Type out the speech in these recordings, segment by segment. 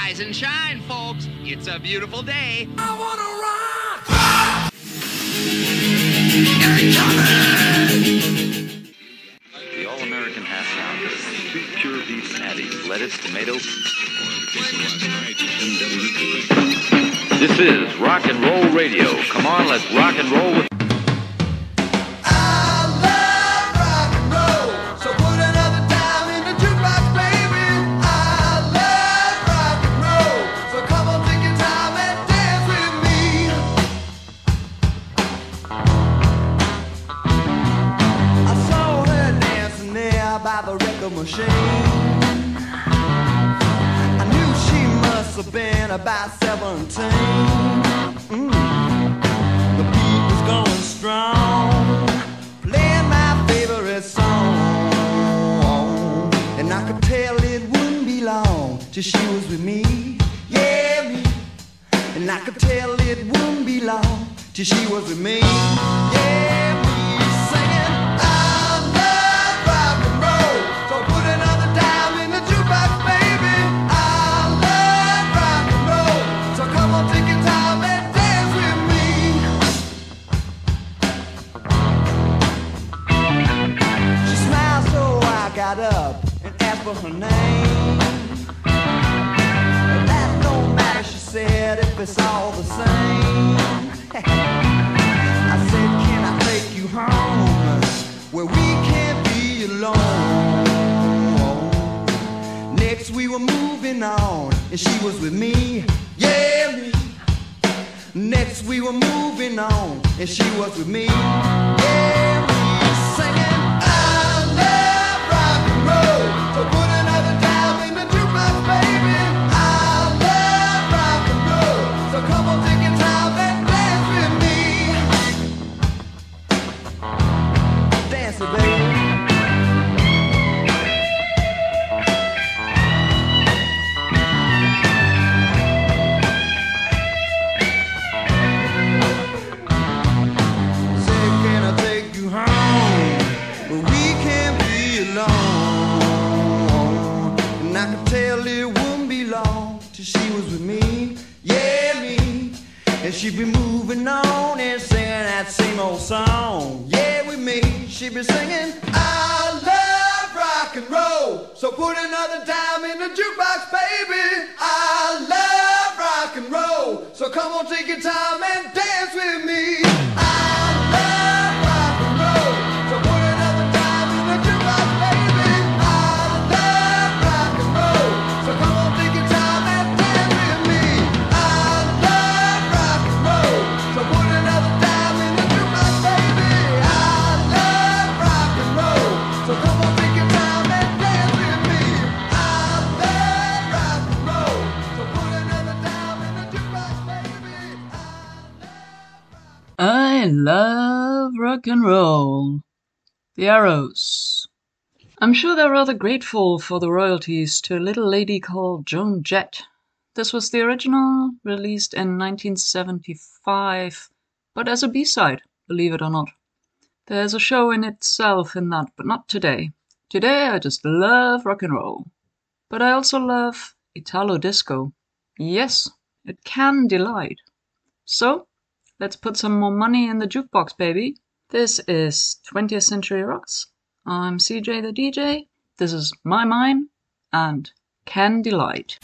Rise and shine, folks. It's a beautiful day. I wanna rock! The All-American Half Pounder. 2 pure beef patties, lettuce, tomato. This is Rock and Roll Radio. Come on, let's rock and roll with... By the record machine, I knew she must have been about 17. The beat was going strong, playing my favorite song, and I could tell it wouldn't be long till she was with me, yeah, me. And I could tell it wouldn't be long till she was with me, yeah, me. Up and asked for her name. Well, that don't matter, she said, if it's all the same. I said, can I take you home where we can't be alone? Next we were moving on and she was with me, yeah, me. Next we were moving on and she was with me, yeah, me. Singing, I love rock and roll, so put another dime in the jukebox, baby. I love rock and roll, so come on, take your time and dance with me. Dance it, baby. Say, can I take you home, but we can't be alone? And I could tell it wouldn't be long till she was with me, yeah, me. And she'd be moving on and singing that same old song, yeah, with me. She'd be singing, I love rock and roll, so put another dime in the jukebox, baby. I love rock and roll, so come on, take your time and dance with me. I love rock and roll, so put another dime in the jukebox, baby. I love rock and roll, so come on, take your time and dance with me. I love rock and roll, so put another dime in the jukebox, baby. I love rock and roll, so come on, take your time and dance with me. I love rock and roll, so put another dime in the jukebox, baby. I love rock and roll. The Arrows. I'm sure they're rather grateful for the royalties to a little lady called Joan Jett. This was the original, released in 1975, but as a B-side, believe it or not. There's a show in itself in that, but not today. Today I just love rock and roll. But I also love Italo disco. Yes, it can delight. So, let's put some more money in the jukebox, baby. This is 20th Century Rocks. I'm CJ the DJ. This is My Mine and Can Delight.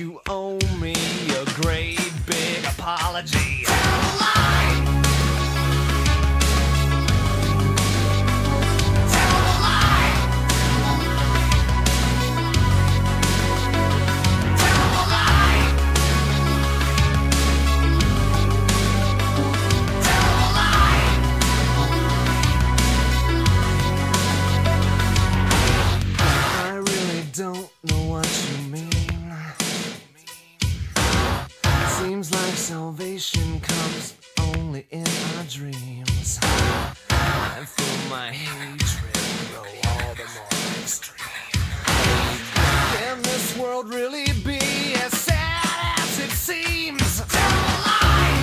you owe me a great big apology. Tell a lie! Tell a lie! Tell a lie! Tell a lie! I really don't know what you mean. Seems like salvation comes only in our dreams. I feel my hatred grow all the more extreme. Can this world really be as sad as it seems? Tell a lie!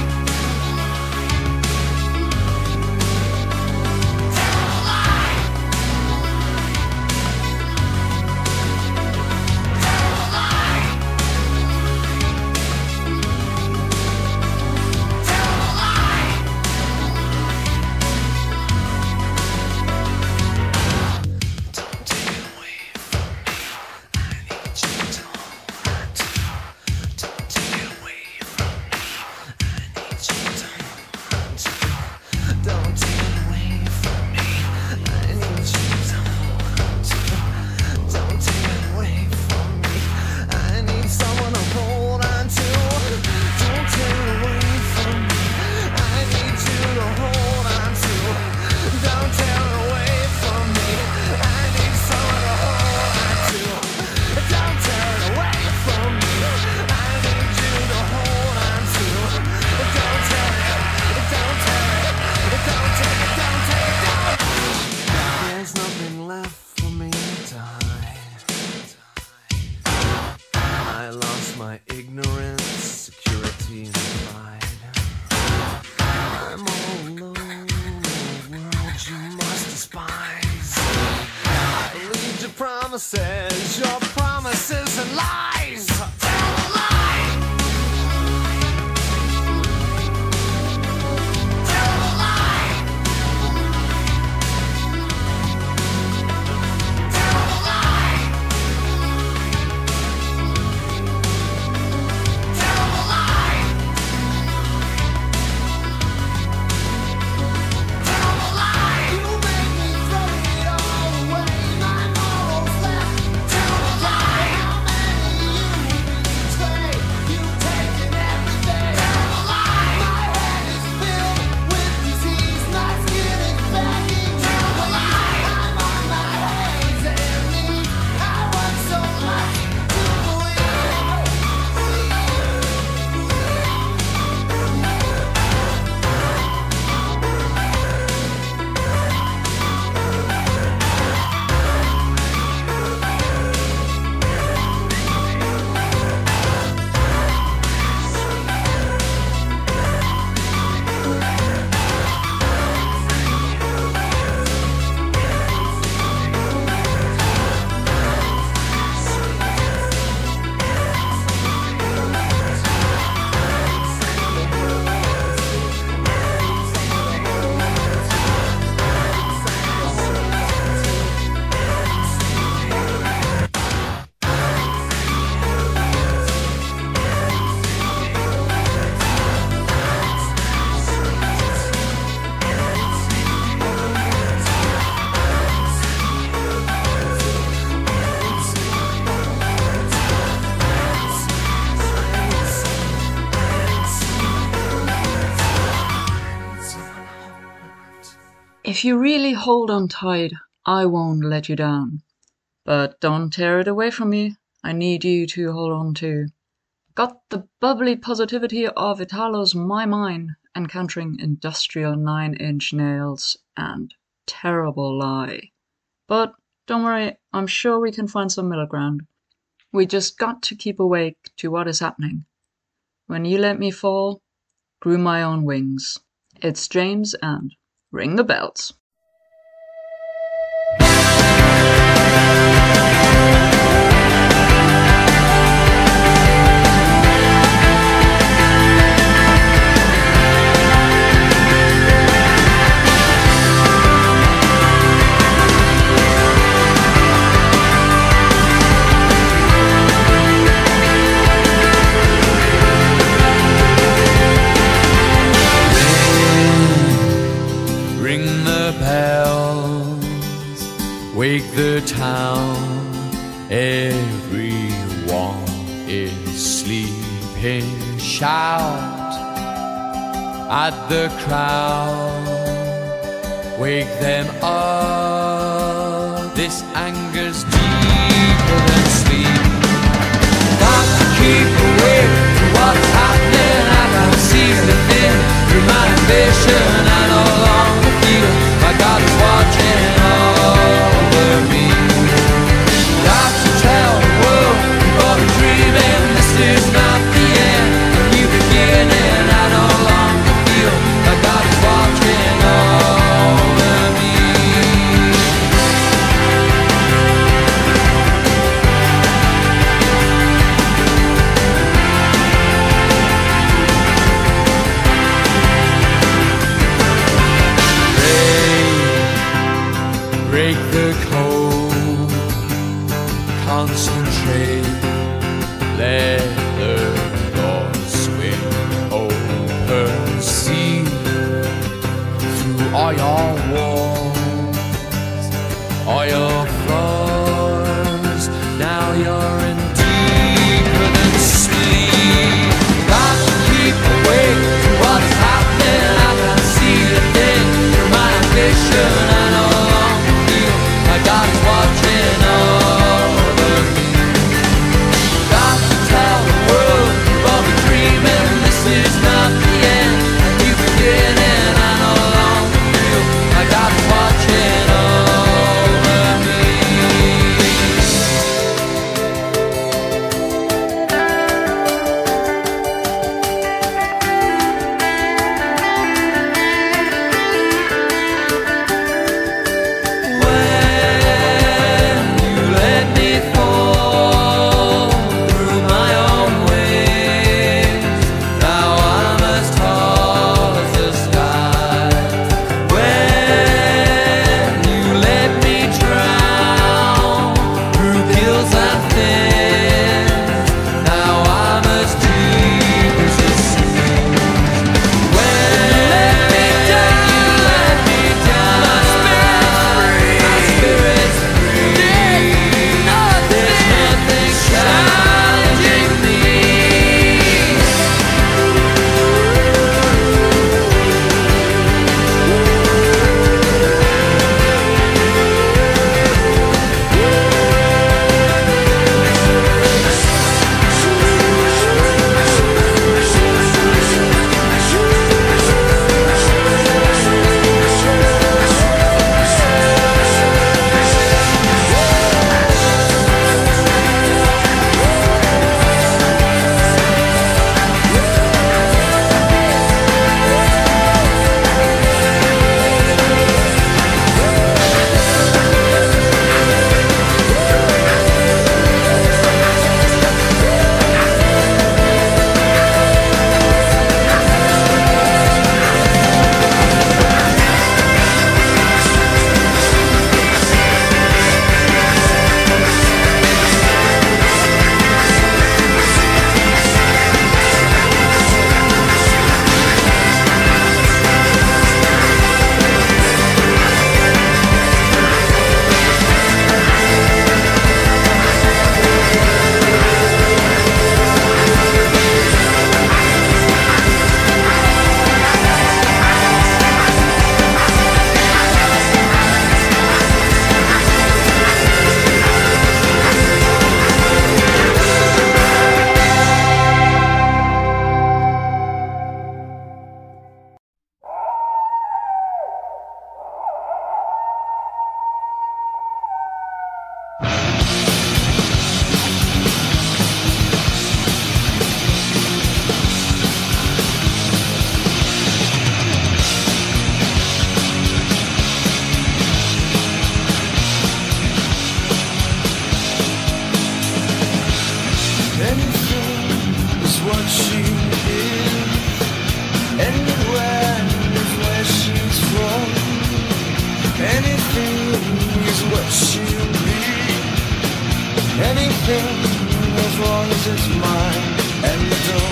Tell a lie! Tell a lie! Tell a lie! Don't take it away from me. I need you to hold on to. Don't take it away from me. I need you to hold on to. Don't take it away from me. I need you to hold on to. Don't take it away from me. I need someone to hold on to. Don't take it away from me. I need you to hold on to. Don't tear it away from me. I need someone to hold on to. Don't tear it away from me. I need you to hold on to. Don't tear it. Don't tear it. Don't take it. Don't take it. Don't. There's nothing left for me to hide. I lost my ignorance, security, and pride. I'm all alone in a world you must despise. I believed your promises and lies. Tell a lie! Tell a lie! Tell a lie! Tell a lie! Tell a lie! You make me throw it all away. My morals left. Tell a lie! How many you betray? You've taken everything. Tell a lie! My head is filled with disease, not getting back in. Tell a lie! I'm on my hands and knees. I want so much to believe. If you really hold on tight, I won't let you down. But don't tear it away from me. I need you to hold on to. Got the bubbly positivity of Italo's My Mine, encountering industrial 9-inch nails and terrible lie. But don't worry, I'm sure we can find some middle ground. We just got to keep awake to what is happening. When you let me fall, grew my own wings. It's James and ring the bells. Ring the bells, wake the town. Everyone is sleeping. Shout at the crowd, wake them up. This anger's deeper than sleep. Got to keep awake to what's happening. I can see the thing through my ambition. I no longer feel my God is watching over me. Got to tell the world you've all been dreaming. This is not the end, a new beginning. I no longer feel my God is watching over me. Break the code, concentrate, let the doors swing open. See through all your walls, all your flaws. Now you're in deeper than sleep. Got to keep awake to what's happening. I can see the thing through my ambition. I know God is watching over me. Got to tell the world you've all been dreaming. This is not the end, a new beginning. I no longer feel my God is watching over me.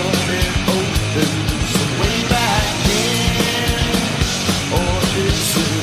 Way back in, or is it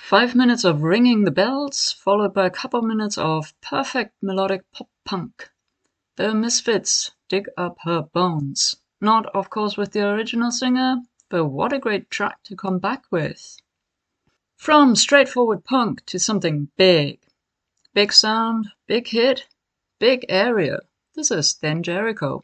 5 minutes of ringing the bells, followed by a couple minutes of perfect melodic pop-punk. The Misfits, Dig Up Her Bones. Not, of course, with the original singer, but what a great track to come back with. From straightforward punk to something big. Big sound, big hit, big area. This is Then Jericho.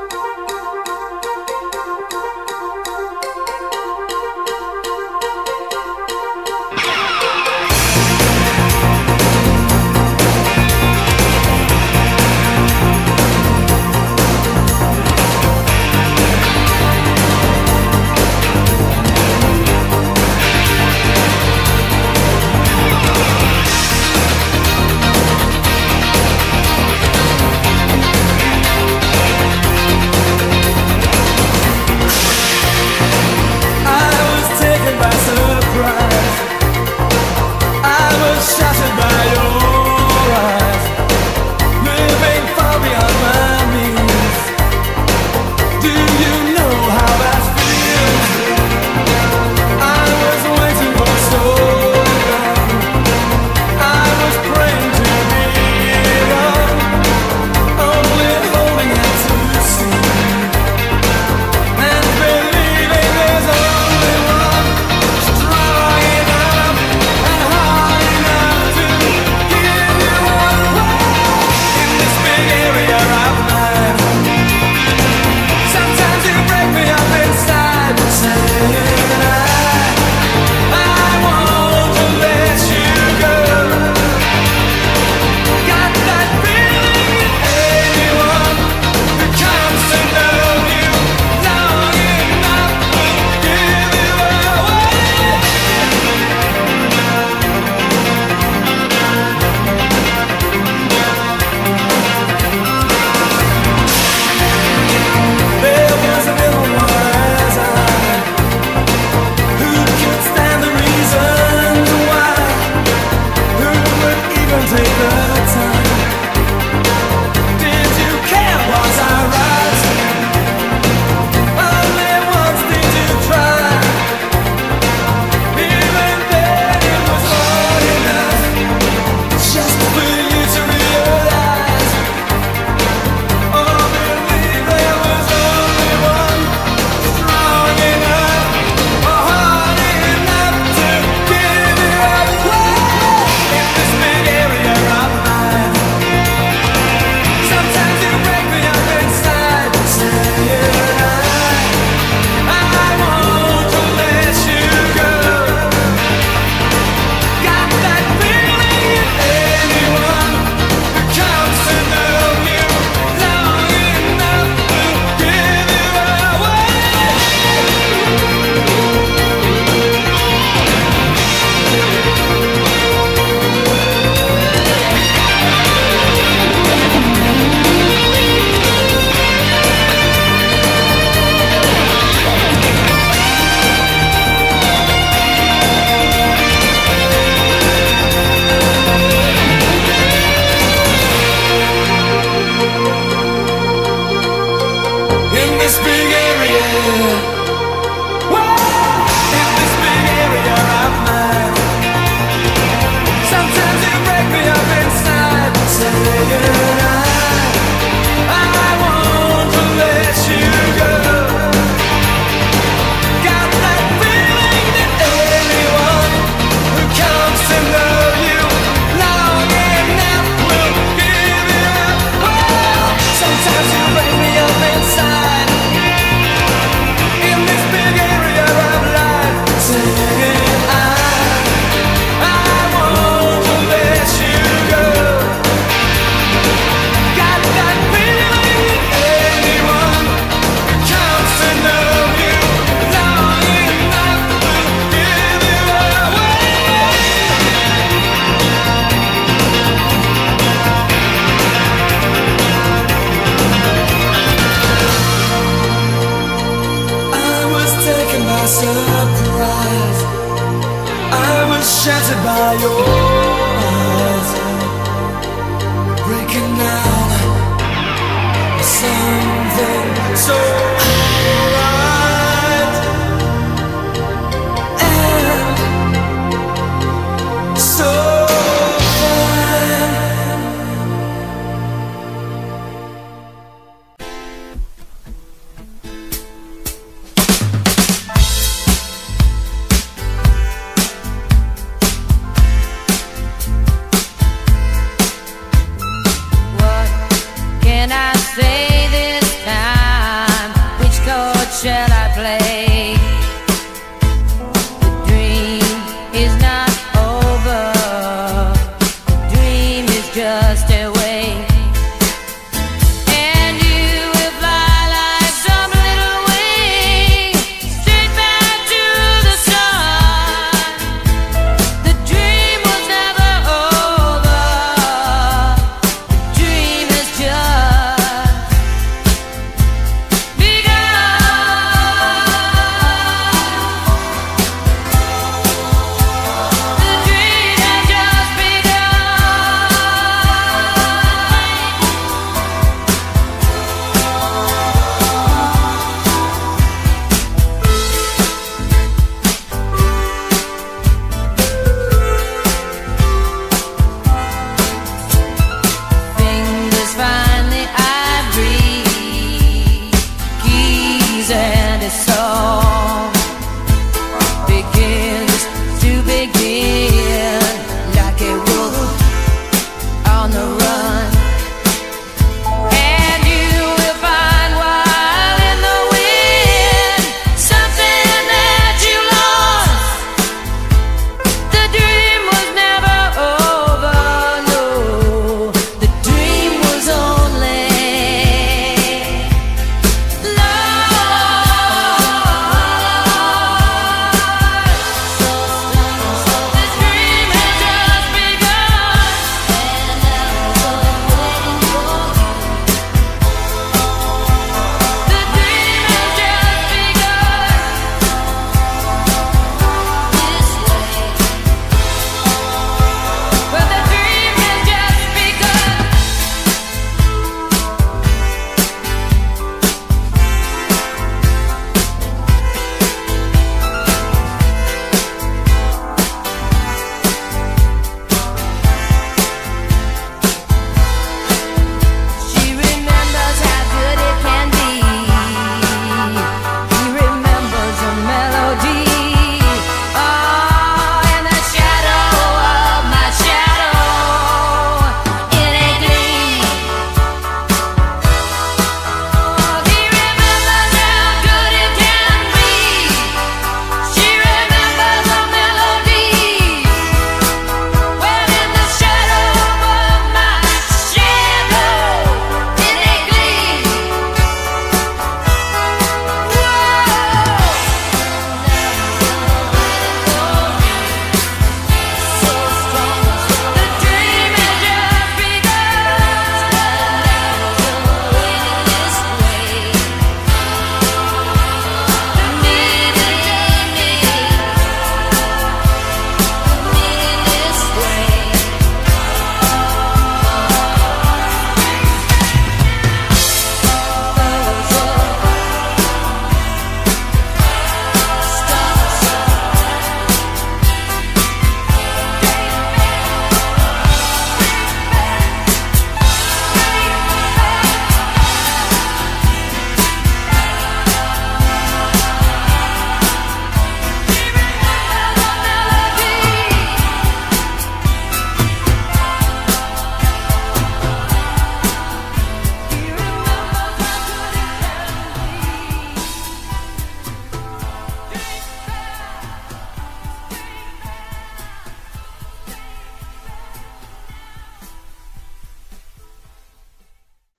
shattered by your eyes, breaking down something so right. And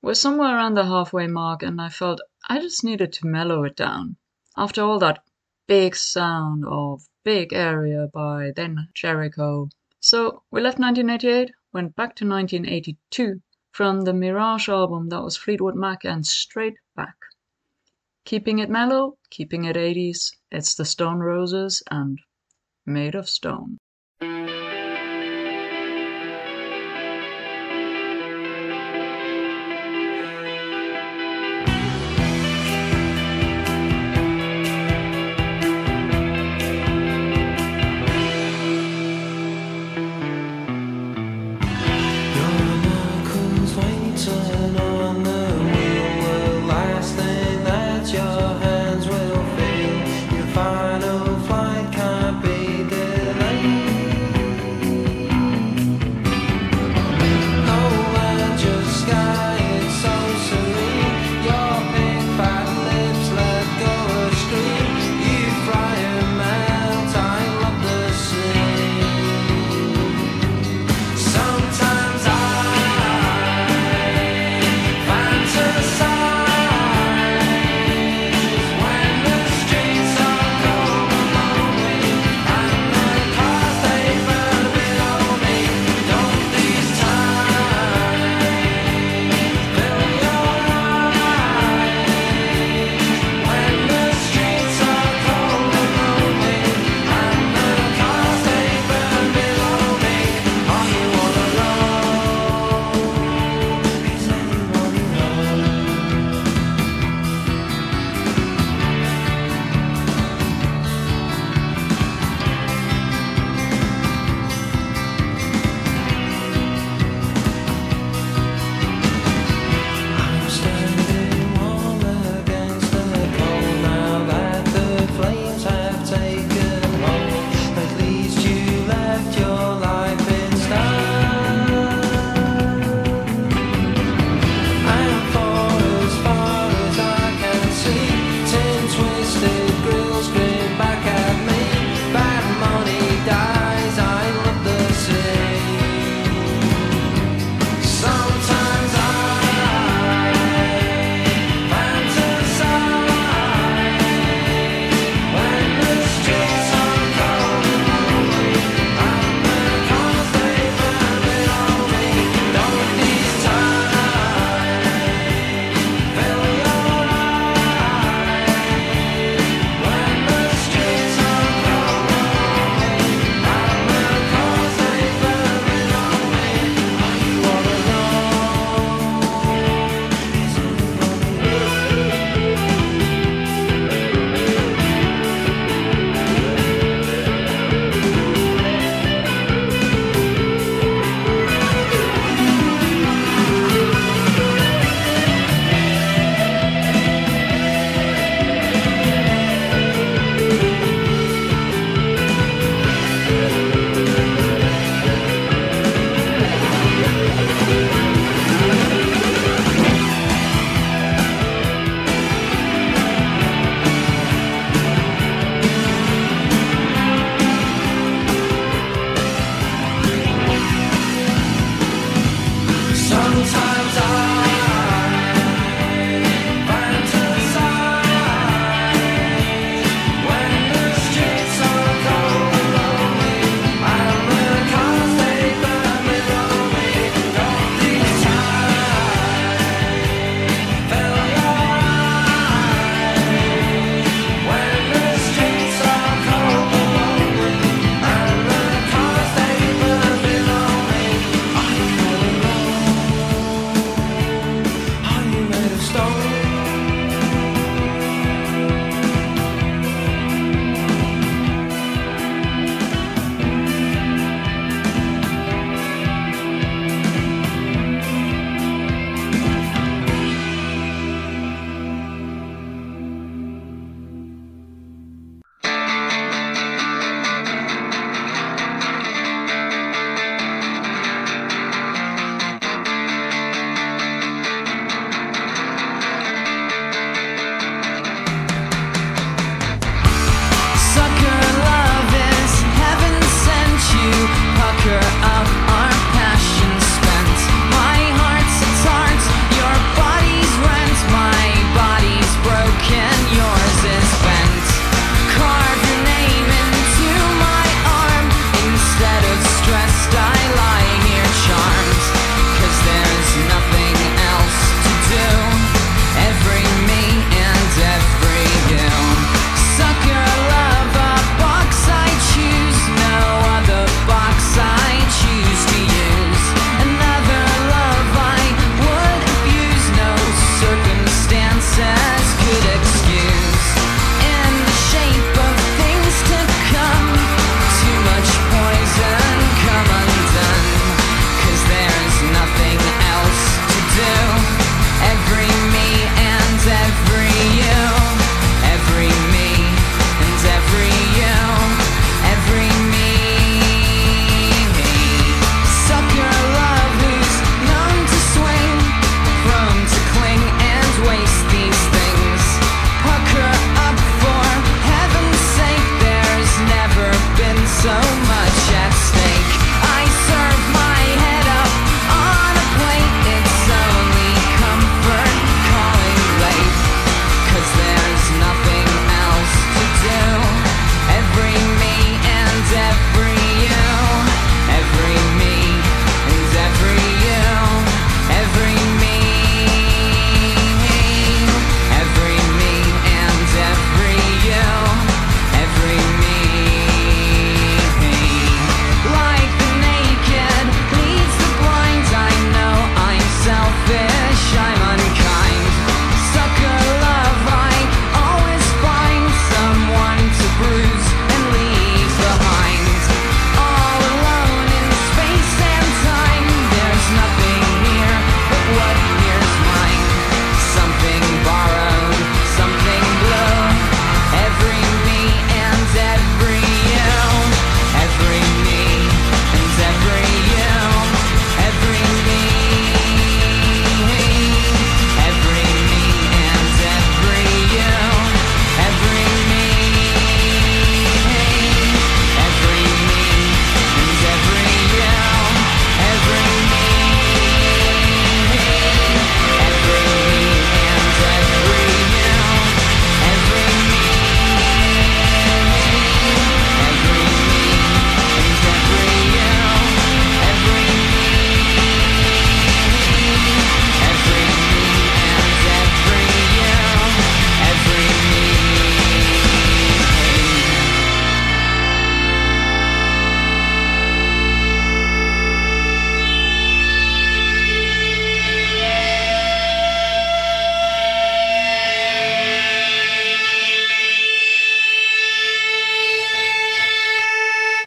We're somewhere around the halfway mark, and I felt I just needed to mellow it down. After all that big sound of Big Area by then Jericho. So we left 1988, went back to 1982 from the Mirage album that was Fleetwood Mac, and straight back. Keeping it mellow, keeping it 80s, it's the Stone Roses and Made of Stone.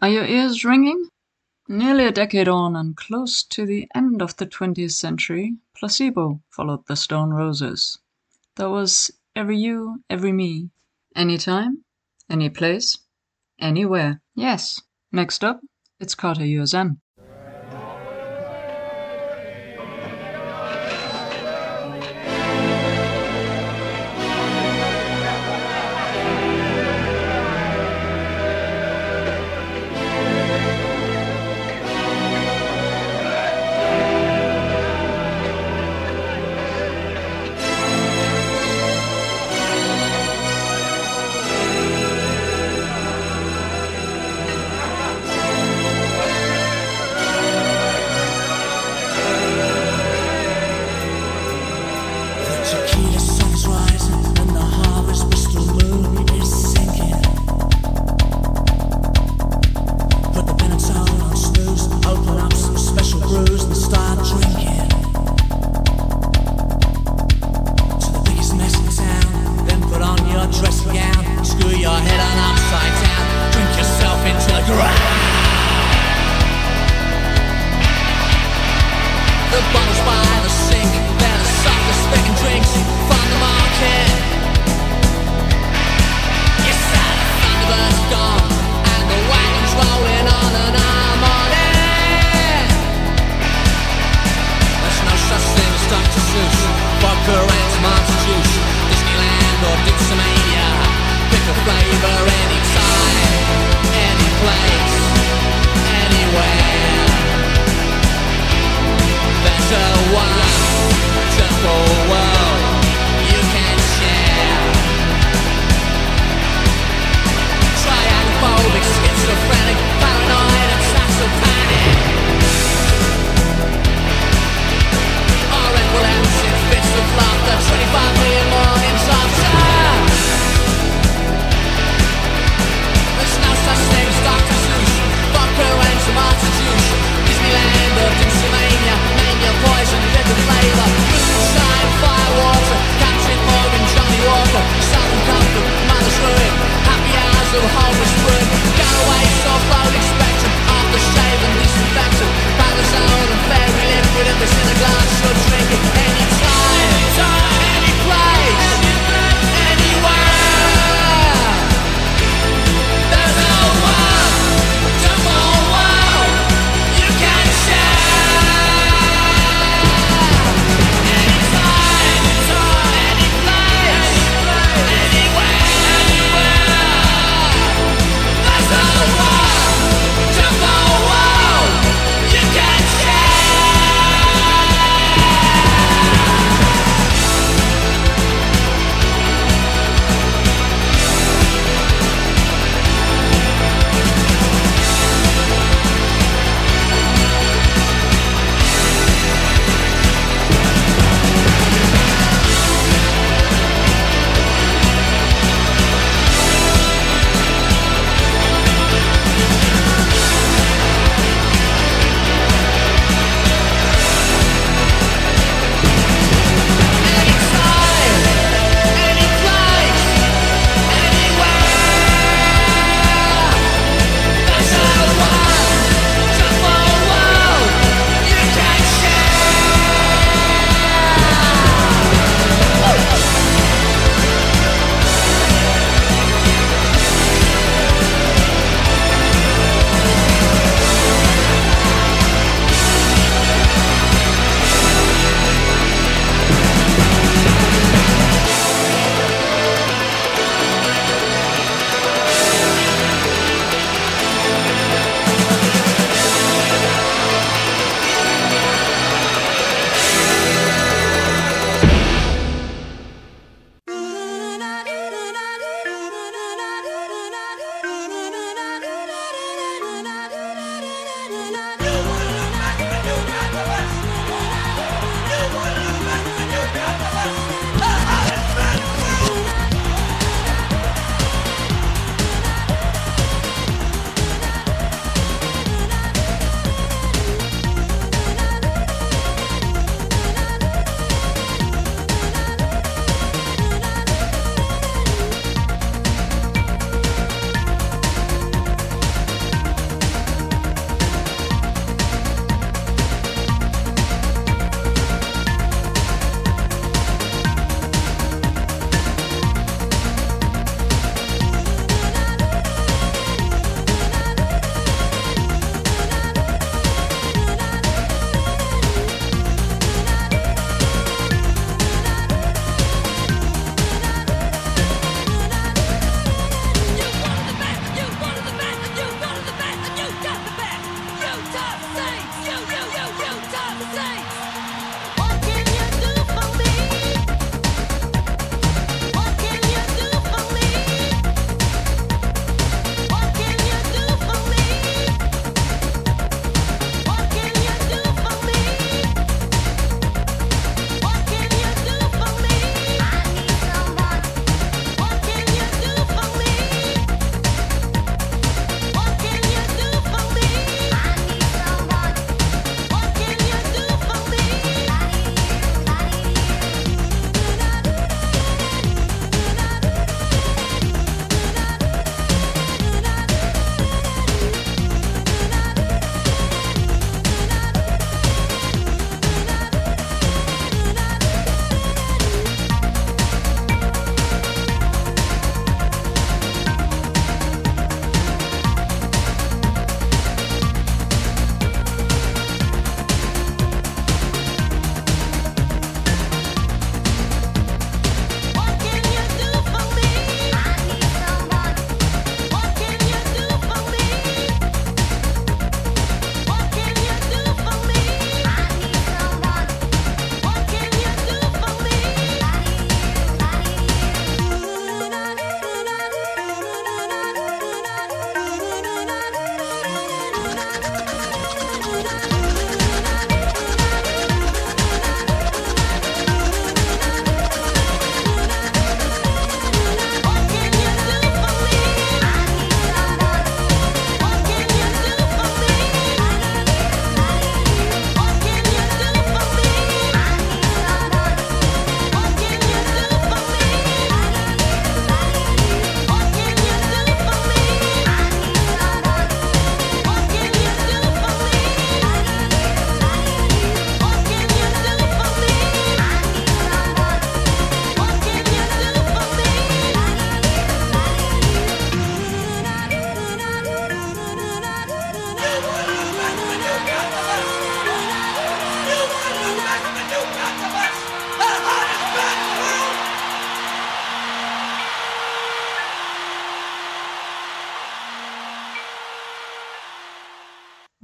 Are your ears ringing? Nearly a decade on and close to the end of the 20th century, Placebo followed the Stone Roses. That was every you, every me. Anytime, any place, anywhere. Yes. Next up, it's Carter USN.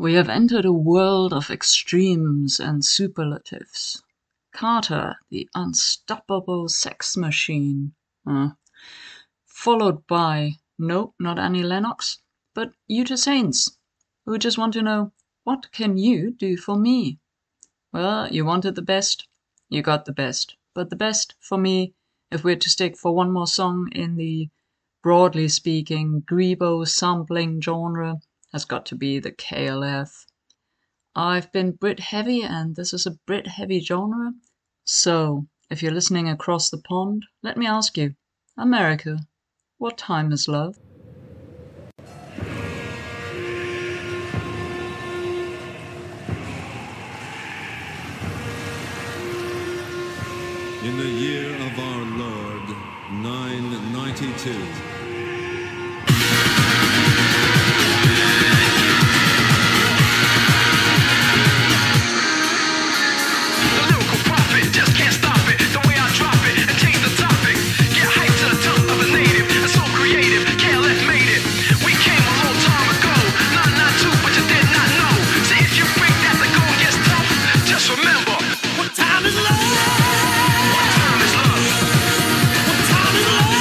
We have entered a world of extremes and superlatives. Carter, the unstoppable sex machine. Followed by, nope, not Annie Lennox, but Utah Saints, who just want to know, what can you do for me? Well, you wanted the best, you got the best. But the best, for me, if we're to stick for one more song in the, broadly speaking, Grebo sampling genre, has got to be the KLF. I've been Brit heavy, and this is a Brit heavy genre. So, if you're listening across the pond, let me ask you, America, what time is love? In the year of our Lord, 992. Just can't stop it, the way I drop it and change the topic. Get hyped to the tongue of a native, and so creative, KLF made it. We came a long time ago, 992, but you did not know. See, if you break that, the going gets tough. Just remember, what time is love? What time is love? What time is love?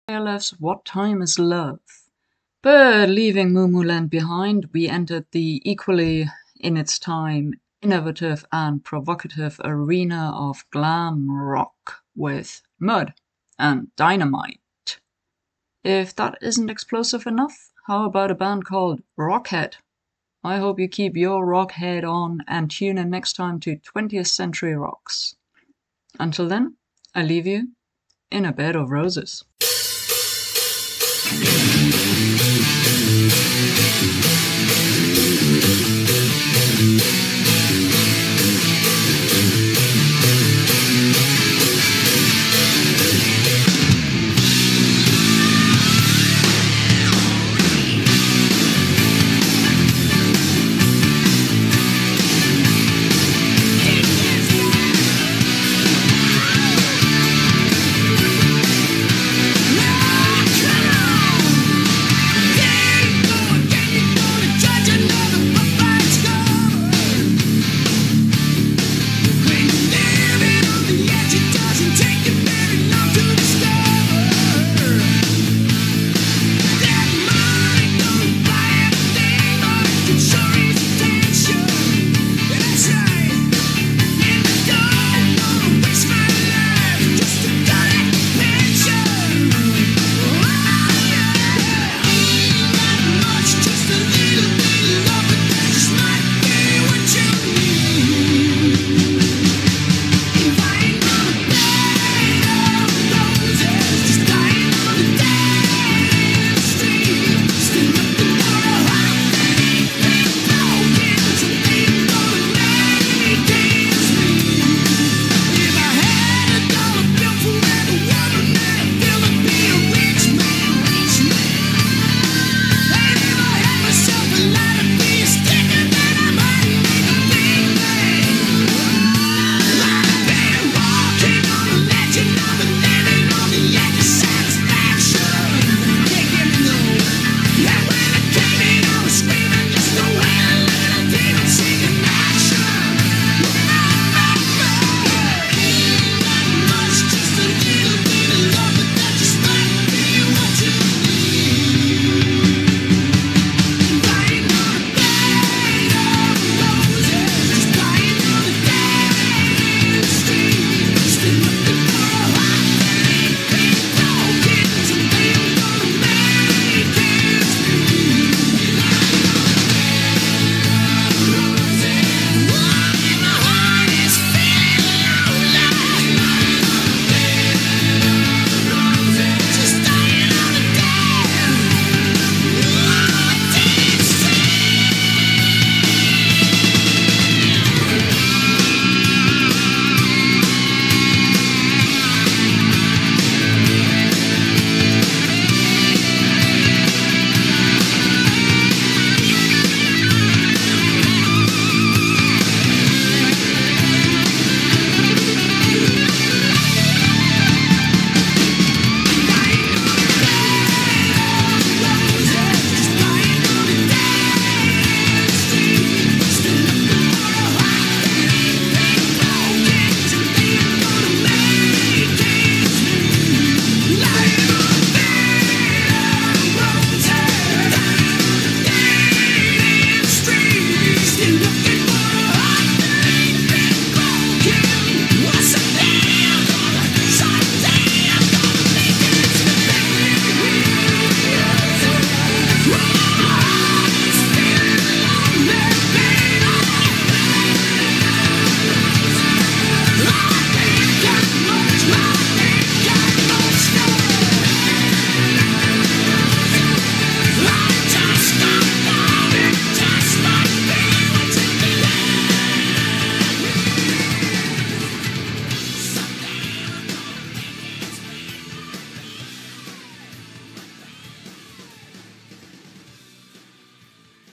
ALF's What Time Is Love. But leaving Moomooland behind, we entered the equally, in its time, innovative and provocative arena of glam rock with Mud and Dynamite. If that isn't explosive enough, how about a band called Rockhead? I hope you keep your rock head on and tune in next time to 20th Century Rocks. Until then, I leave you in a bed of roses.